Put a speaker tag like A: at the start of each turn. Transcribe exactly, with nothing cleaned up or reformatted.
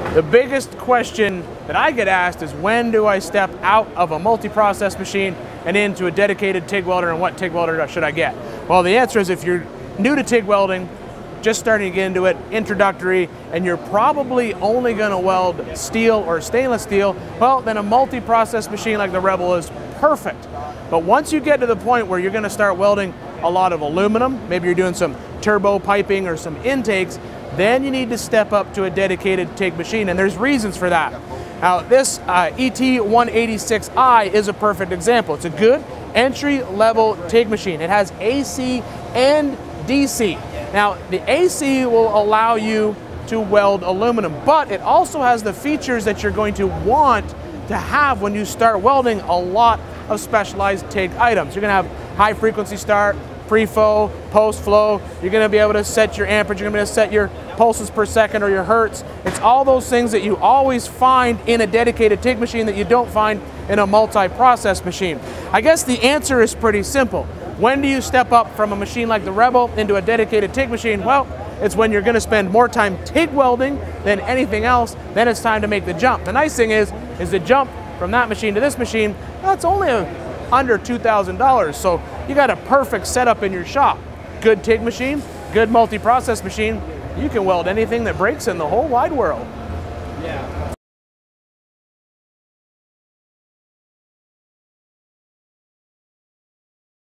A: The biggest question that I get asked is, when do I step out of a multi-process machine and into a dedicated TIG welder, and what TIG welder should I get? Well, the answer is, if you're new to TIG welding, just starting to get into it, introductory, and you're probably only going to weld steel or stainless steel, well, then a multi-process machine like the Rebel is perfect. But once you get to the point where you're going to start welding a lot of aluminum, maybe you're doing some turbo piping or some intakes, then you need to step up to a dedicated TIG machine, and there's reasons for that. Now, this uh, E T one eighty-six i is a perfect example. It's a good entry-level TIG machine. It has A C and D C. Now, the A C will allow you to weld aluminum, but it also has the features that you're going to want to have when you start welding a lot of specialized TIG items. You're going to have high frequency start, pre-flow, post-flow. You're going to be able to set your amperage. You're going to be able to set your pulses per second or your hertz. It's all those things that you always find in a dedicated TIG machine that you don't find in a multi-process machine. I guess the answer is pretty simple. When do you step up from a machine like the Rebel into a dedicated TIG machine? Well, it's when you're going to spend more time TIG welding than anything else. Then it's time to make the jump. The nice thing is, is the jump from that machine to this machine, well, it's only a under two thousand dollars, so you got a perfect setup in your shop. Good TIG machine, good multi-process machine, you can weld anything that breaks in the whole wide world.
B: Yeah.